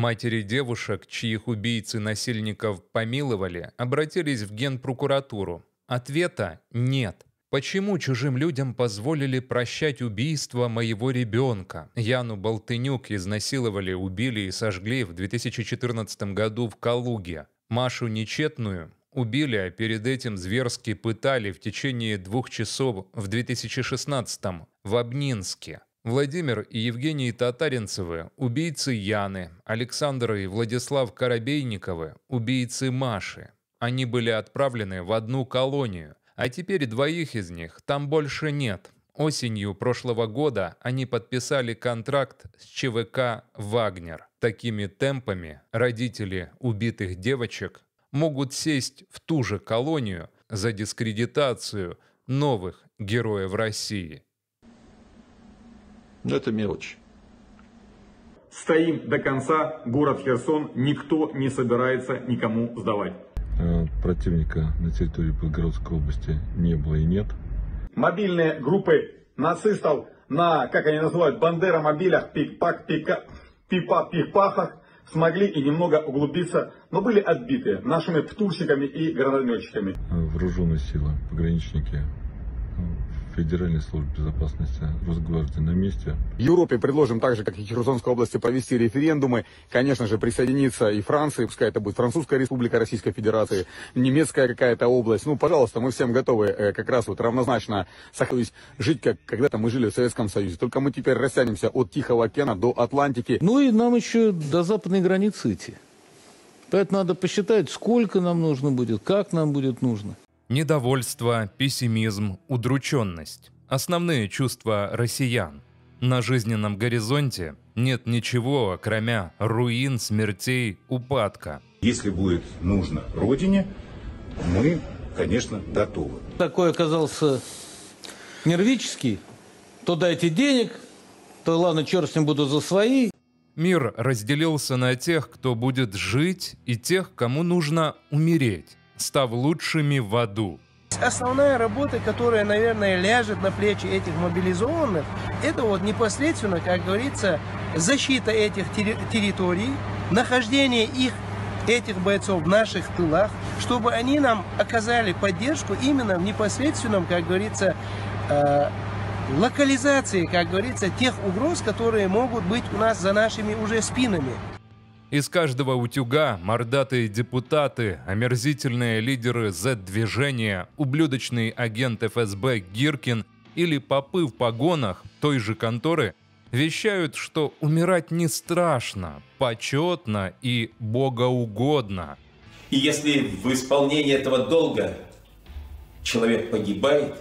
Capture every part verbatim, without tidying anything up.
Матери девушек, чьих убийц и насильников помиловали, обратились в Генпрокуратуру. Ответа нет. Почему чужим людям позволили прощать убийство моего ребенка? Яну Болтынюк изнасиловали, убили и сожгли в две тысячи четырнадцатом году в Калуге. Машу Нечетную убили, а перед этим зверски пытали в течение двух часов в две тысячи шестнадцатом в Обнинске. Владимир и Евгений Татаринцевы – убийцы Яны, Александр и Владислав Коробейниковы – убийцы Маши. Они были отправлены в одну колонию, а теперь двоих из них там больше нет. Осенью прошлого года они подписали контракт с ЧВК «Вагнер». Такими темпами родители убитых девочек могут сесть в ту же колонию за дискредитацию новых героев России. Но это мелочь. Стоим до конца, город Херсон никто не собирается никому сдавать. Противника на территории Белгородской области не было и нет. Мобильные группы нацистов на, как они называют, бандеромобилях, пик-пак, пика, пипа-пипахах смогли и немного углубиться, но были отбиты нашими птурщиками и гранатометчиками. Вооруженные силы, пограничники, Федеральной службы безопасности, Росгвардии на месте. В Европе предложим так же, как и в Херсонской области, провести референдумы. Конечно же, присоединиться и Франции, пускай это будет Французская республика Российской Федерации, немецкая какая-то область. Ну, пожалуйста, мы всем готовы э, как раз вот равнозначно жить, как когда-то мы жили в Советском Союзе. Только мы теперь растянемся от Тихого океана до Атлантики. Ну и нам еще до западной границы идти. Поэтому надо посчитать, сколько нам нужно будет, как нам будет нужно. Недовольство, пессимизм, удрученность – основные чувства россиян. На жизненном горизонте нет ничего, кроме руин, смертей, упадка. Если будет нужно Родине, мы, конечно, готовы. Такой оказался нервический, то дайте денег, то ладно, черт с ним, буду за свои. Мир разделился на тех, кто будет жить, и тех, кому нужно умереть, став лучшими в аду. Основная работа, которая, наверное, ляжет на плечи этих мобилизованных, это вот непосредственно, как говорится, защита этих территорий, нахождение их, этих бойцов в наших тылах, чтобы они нам оказали поддержку именно в непосредственном, как говорится, э, локализации, как говорится, тех угроз, которые могут быть у нас за нашими уже спинами. Из каждого утюга мордатые депутаты, омерзительные лидеры зет-движения, ублюдочный агент эф эс бэ Гиркин или попы в погонах той же конторы вещают, что умирать не страшно, почетно и богоугодно. И если в исполнении этого долга человек погибает,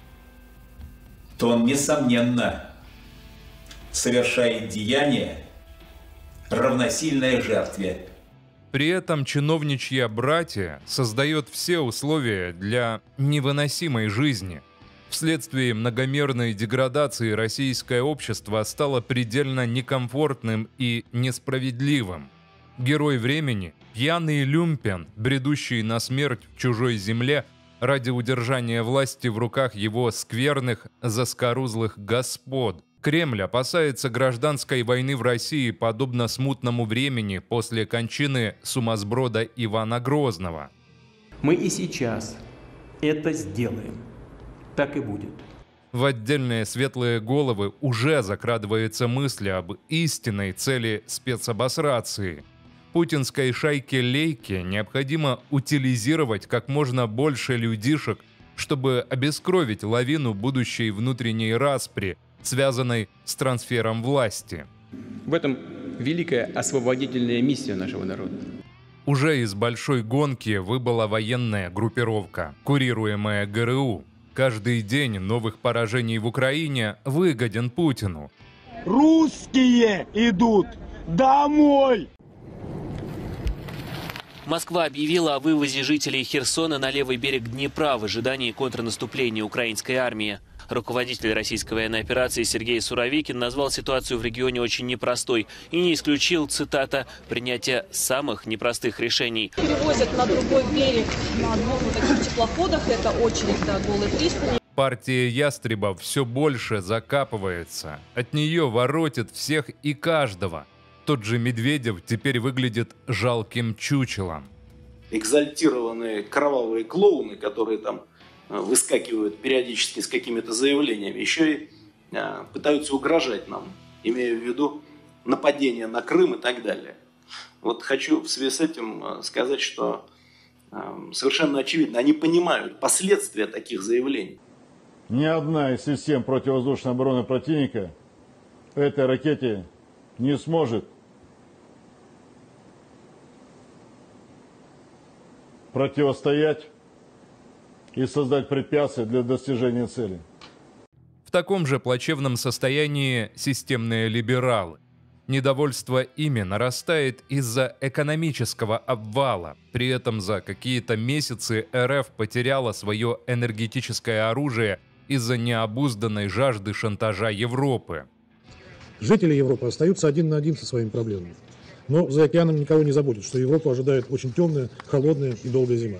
то он, несомненно, совершает деяние, равносильное жертве. При этом чиновничья братья создает все условия для невыносимой жизни. Вследствие многомерной деградации российское общество стало предельно некомфортным и несправедливым. Герой времени, пьяный люмпен, бредущий на смерть в чужой земле ради удержания власти в руках его скверных, заскорузлых господ. Кремль опасается гражданской войны в России подобно смутному времени после кончины сумасброда Ивана Грозного. Мы и сейчас это сделаем. Так и будет. В отдельные светлые головы уже закрадывается мысль об истинной цели спецобосрации. Путинской шайке Лейке необходимо утилизировать как можно больше людишек, чтобы обескровить лавину будущей внутренней распри, связанной с трансфером власти. В этом великая освободительная миссия нашего народа. Уже из большой гонки выбыла военная группировка, курируемая гэ эр у. Каждый день новых поражений в Украине выгоден Путину. Русские идут домой! Москва объявила о вывозе жителей Херсона на левый берег Днепра в ожидании контрнаступления украинской армии. Руководитель российской военной операции Сергей Суровикин назвал ситуацию в регионе очень непростой и не исключил, цитата, принятия самых непростых решений. Перевозят на другой берег на двух вот таких теплоходах, это очередь до Голой пристани. Партия ястребов все больше закапывается. От нее воротит всех и каждого. Тот же Медведев теперь выглядит жалким чучелом. Экзальтированные кровавые клоуны, которые там выскакивают периодически с какими-то заявлениями, еще и а, пытаются угрожать нам, имея в виду нападение на Крым и так далее. Вот хочу в связи с этим сказать, что а, совершенно очевидно, они понимают последствия таких заявлений. Ни одна из систем противовоздушной обороны противника этой ракете не сможет противостоять и создать препятствия для достижения цели. В таком же плачевном состоянии системные либералы. Недовольство ими нарастает из-за экономического обвала. При этом за какие-то месяцы эр эф потеряла свое энергетическое оружие из-за необузданной жажды шантажа Европы. Жители Европы остаются один на один со своими проблемами. Но за океаном никого не забудет, что Европу ожидает очень темная, холодная и долгая зима.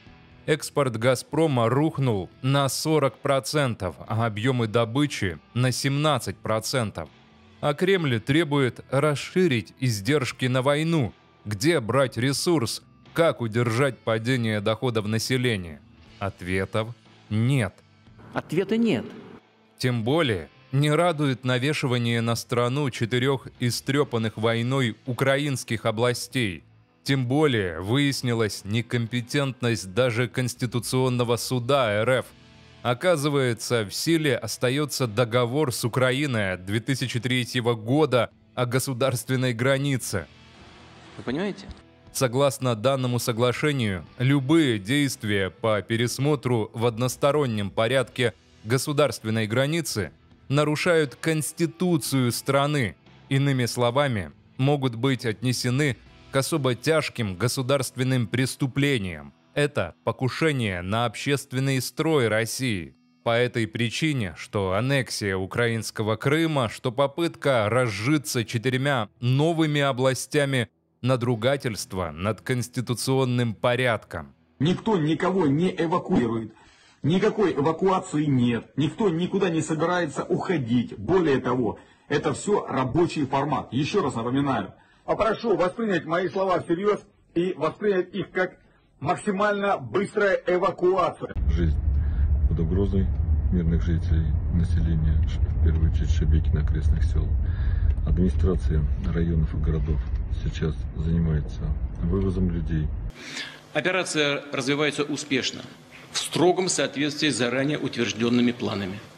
Экспорт «Газпрома» рухнул на сорок процентов, а объемы добычи на семнадцать процентов. А Кремль требует расширить издержки на войну. Где брать ресурс? Как удержать падение доходов населения? Ответов нет. Ответа нет. Тем более не радует навешивание на страну четырех истрепанных войной украинских областей. Тем более выяснилась некомпетентность даже Конституционного суда эр эф. Оказывается, в силе остается договор с Украиной от две тысячи третьего года о государственной границе. Вы понимаете? Согласно данному соглашению, любые действия по пересмотру в одностороннем порядке государственной границы нарушают Конституцию страны. Иными словами, могут быть отнесены к особо тяжким государственным преступлениям. Это покушение на общественный строй России. По этой причине, что аннексия украинского Крыма, что попытка разжиться четырьмя новыми областями, надругательство над конституционным порядком. Никто никого не эвакуирует. Никакой эвакуации нет. Никто никуда не собирается уходить. Более того, это все рабочий формат. Еще раз напоминаю. Попрошу воспринять мои слова всерьез и воспринять их как максимально быстрая эвакуация. Жизнь под угрозой мирных жителей, населения, в первую очередь Шебекина, окрестных сел. Администрация районов и городов сейчас занимается вывозом людей. Операция развивается успешно, в строгом соответствии с заранее утвержденными планами.